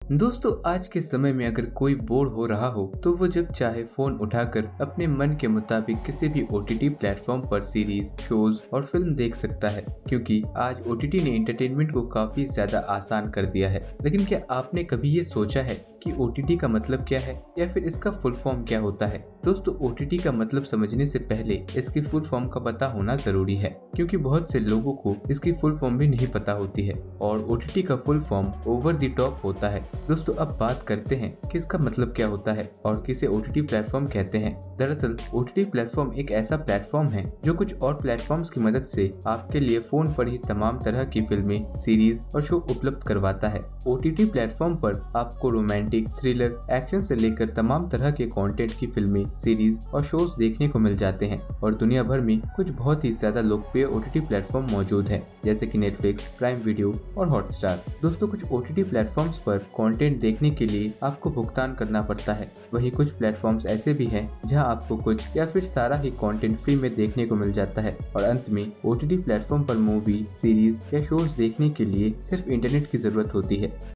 दोस्तों, आज के समय में अगर कोई बोर हो रहा हो तो वो जब चाहे फोन उठाकर अपने मन के मुताबिक किसी भी ओटीटी प्लेटफॉर्म पर सीरीज, शोज और फिल्म देख सकता है, क्योंकि आज ओटीटी ने एंटरटेनमेंट को काफी ज्यादा आसान कर दिया है। लेकिन क्या आपने कभी ये सोचा है कि ओटीटी का मतलब क्या है या फिर इसका फुल फॉर्म क्या होता है? दोस्तों, ओटीटी का मतलब समझने से पहले इसकी फुल फॉर्म का पता होना जरूरी है, क्योंकि बहुत से लोगों को इसकी फुल फॉर्म भी नहीं पता होती है और ओटीटी का full form over the top होता है। दोस्तों, अब बात करते हैं कि इसका मतलब क्या होता है और किसे ओटीटी प्लेटफॉर्म कहते हैं। दरअसल ओटीटी प्लेटफॉर्म एक ऐसा प्लेटफॉर्म है जो कुछ और प्लेटफॉर्म्स की मदद से आपके लिए फोन पर ही तमाम तरह की फिल्में, सीरीज और शो उपलब्ध करवाता है। ओटीटी प्लेटफॉर्म पर आपको रोमांटिक, थ्रिलर, एक्शन से लेकर तमाम तरह के कंटेंट की फिल्में, सीरीज और शोज देखने को मिल जाते हैं और दुनिया भर में कुछ बहुत ही ज्यादा लोकप्रिय ओटीटी प्लेटफॉर्म मौजूद हैं, जैसे कि नेटफ्लिक्स, प्राइम वीडियो और हॉटस्टार। दोस्तों, कुछ ओटीटी प्लेटफॉर्म्स पर कंटेंट देखने के लिए आपको भुगतान करना पड़ता है। वहीं कुछ प्लेटफॉर्म्स ऐसे भी हैं जहां आपको कुछ या फिर सारा ही कंटेंट फ्री में देखने को मिल जाता है। और अंत में ओटीटी प्लेटफॉर्म पर मूवी, सीरीज या शोज देखने के लिए सिर्फ इंटरनेट की जरूरत होती है।